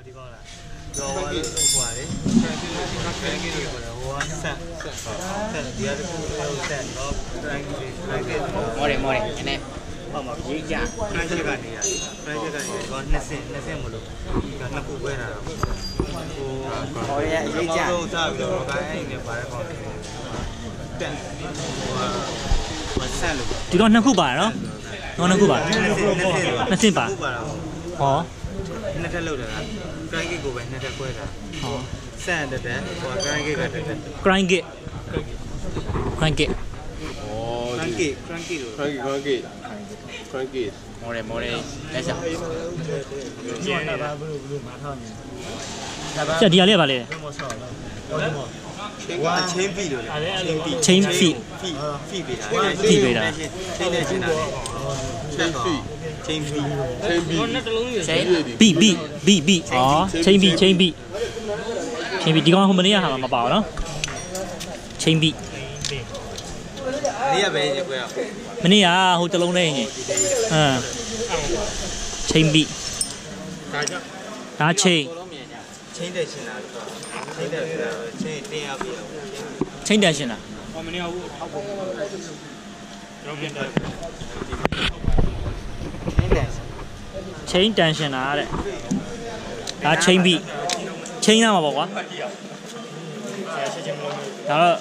ဒီကောလားတော့ဟိုလေဟိုဆက်ဒီရတဲ့ကိုဆက်တော့ trying to try မော်တယ်အဲ့နဲ့ဟောမှာရေးကြ try ချက်ကနေရ try ချက်ကနေတော့နှစ်ဆင့်မလို့ဒီကနှစ်ခုပွဲတာတော့ဟိုမော်ရရေးကြတော့စပြီးတော့ကိုင်းအိမ်နဲ့ပါတဲ့ကောင်တက်ဟိုမဆက်လို့ဒီတော့နှစ်ခုပါနော်တော့နှစ်ခုပါနှစ်ဆင့်ပါဟောနှစ်ထက်လောက်တယ်လား grind gate ကိုပဲနှစ်ထက်ခွဲတာဟောဆက်တက်တယ်ဟို grind gate ကတက်တယ် grind gate ဩ grind gate လို့ grind gate မော်တယ်လက်စားကျင်းနေတာဘလို့မထောက်နေဆက်ဒီရလေးပါလေဝါချင်းပြီလို့ chain feet ဖိပေးတာဖိပေးတာ chain နဲ့ရှင်းတာလေ chain feet B อ๋อ chain B ဒီကောင်ဟိုမနေ့ကဟာမပါဘူးเนาะ chain B နေ့ကပဲညကွဲရမနေ့ကဟိုတလုံးလေးရင်chain B ဒါ chain တဲ့ရှင်းတာလို့chain တဲ့ဆိုတာ chain တင်ရပြီ chain တဲ့ရှင်းတာဟိုမနေ့ကအောက်ပုံတော့ပြန်တယ် chain tension တာတဲ့ဒါ chain B chain နာမှာပေါ့ကွာဒါတော့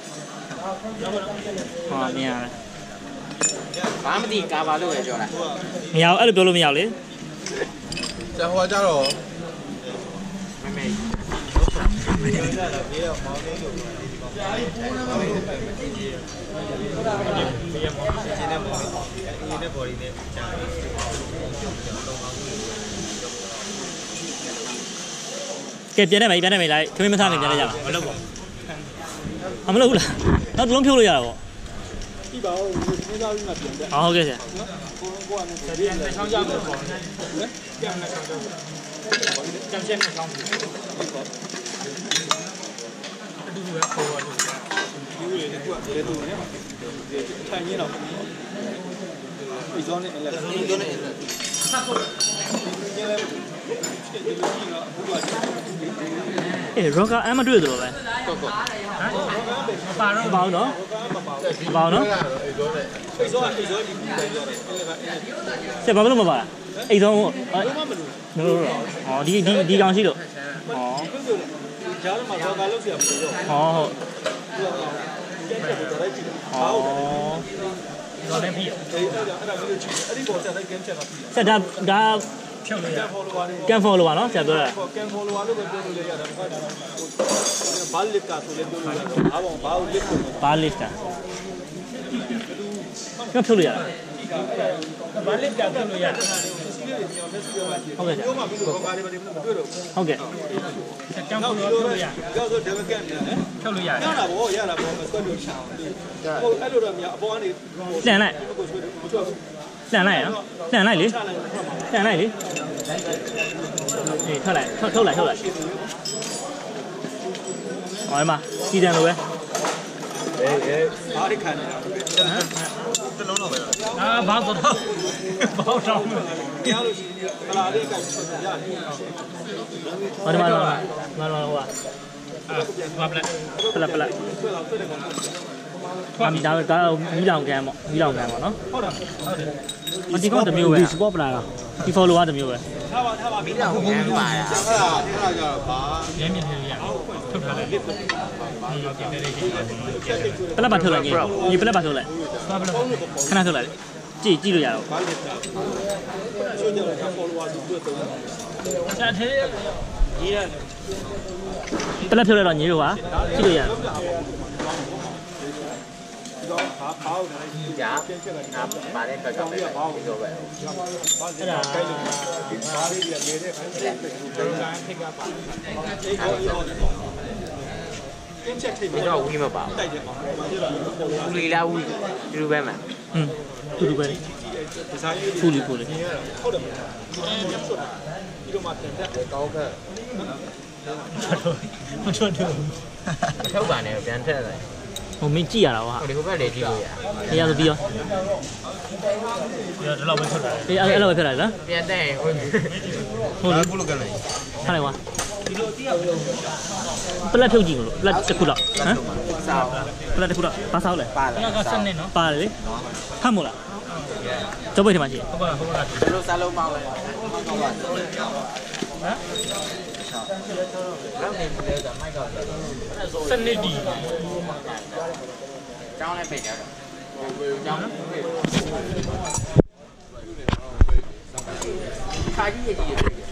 ဟာမြင်ရတယ်ဘာမသိကာပါလို့ပဲပြောတာမရဘူးအဲ့လိုပြောလို့မရဘူးလေကျန်ဟိုကကြတော့ကဲပြန်နေမယ်လိုက်ခမင်းမစားနေပြန်နေကြပါမလုပ်ဘူးမလုပ်ဘူးလားနောက်တစ်လုံးဖြုတ်လို့ရတာပေါ့ပြီပါဦးစဉ်းစားပြီးမှပြန်တယ်ဟုတ်ကဲ့ဆရာကိုကပြန်ချောင်းကြမယ်ပေါ့နော်ပြန်ချောင်းကြမယ်ကြံချက်နဲ့ချောင်းပြီပေါ့အတူတူပဲခေါ်ပါလို့ဒီလိုလေကွာလေတူနေမှာထိုင်ရင်းတော့ဒီဇုံးနဲ့အဲ့ဒီဇုံးနဲ့ဆက်ဖို့ညလည်းဒီလိုကြီးတော့အခုကရောကအမတွေ့တယ်လို့ပဲကောဟမ်မပါတော့မပါနော်အိဇောဒီဆက်ဘာလို့မပါအိဇောမလို့ဟောဒီကောင်ရှိလို့ဟောဂျားမှာတော့ကားလို့ဆရာမလို့ဟောဟုတ်ကျန်တဲ့တော့လိုက်ကြည့်ဟောတော့လည်းပြီးအဲ့ဒါပြီးအဲ့ဒီပေါ်ဆက်လိုက် game ချက်ကပြီးဆက်ဒါဖြုတ်လို့ရ can follow ပါနော်ဆရာပြောတာ can follow လို့ပဲပြောလို့ရတယ်ဘာဒါဘာလစ်ကဆိုလည်းပြောလို့ရတယ်ဘာဘောဘာလစ်ကိုဘာလစ်တာကဖြုတ်လို့ရဘာလစ်ကဖြုတ်လို့ရတယ်ဟုတ်ကဲ့ပြောမှပြီးလို့ဘာတွေမတွေ့တော့ဟုတ်ကဲ့ can follow လို့ရကြောက်ဆို double can နဲ့ဖြုတ်လို့ရတယ်ရတာဗောဆွဲလို့ချအောင်ဟိုအဲ့လိုတော့မြအပေါ်ကနေလှန်လိုက်လှန်လိုက်နော်လှန်လိုက်လေလှန်လိုက်လေအေးထွက်လိုက်ထုတ်လိုက်ဟောဒီမှာစီတန်လိုပဲဘာတွေခံနေတာတလုံးတော့ပဲဘာတော့ဘောတော့ကြားလို့ရှိရင်ခလာလေးကထွက်ရတယ်ဟောဒီမှာဟိုကပလက်ထွက်ပြီးဒါမီးလောင်ကန်ပေါ့နော်ဟုတ်တယ်ဒီကောင်တစ်မျိုးပဲ support ပလာတာဒီ follow ကတစ်မျိုးပဲထားပါမီးလောင်ကန်ပါတာအဲ့ဒါကြတော့ဘာရမ်းမြင်နေရထုတ်ထားလိုက်ပလက်ပါထုတ်လိုက်ဒီပလက်ပါထုတ်လိုက်ခဏထုတ်လိုက်ကြည့်လို့ရတော့ဘာလဲချိုးကြတော့ follower ဆိုတွေ့တော့ဆက်သေးရေးရတယ်ပလက်ထုတ်လိုက်တော့ညီတို့ပါကြည့်လို့ရတယ်တော့ဘာလို့လဲကြာပါတဲ့တော့ကြောက်တယ်ပြောပဲအဲ့ဒါကိုက်လို့ဘာလေးကြီးနေတဲ့ခိုင်းတဲ့ဒေတာထိတ်ကပါအင်းချက်ထိတ်မှာတော့ဝီးမပါတိုက်တယ်အောင်ဘူးလီလာဝီးဒီလိုပဲမှာတူပဲဒီဇိုင်းလေးဖူလီဟုတ်တယ်ပြန်ဆွတ်ပြီးတော့မှပြန်တက်ကောင်းခက်မချွတ်တော့ထုတ်ပါနဲ့ပြန်ထက်လိုက်ဟိုမင်းကြည့်ရတာဟာဒီဟိုဘက်လေကြည့်လို့ရအေးရဆိုပြီးရောဒီတော့ပဲထွက်တာအေးအဲ့လိုပဲဖြစ်လာလားပြန်တဲ့ဟုတ်ဘူးလို့ကလည်းထားလိုက်ကွာပလက်ထုတ်ကြည့်မလို့ပလက်တစ်ခုတော့ဟမ်ပလက်တစ်ခုတော့ဘာစားလဲပါလားစနစ်နော်ပါလေဖတ်မို့လားကျော်ပိတ်ထဲမှာရှိဟုတ်ပါဟုတ်ပါလို့စားလုံးမောင်းလဲဟမ်စနစ်ဒီကျောင်းလည်းပိတ်တယ်ကျောင်းခါကြီးရည်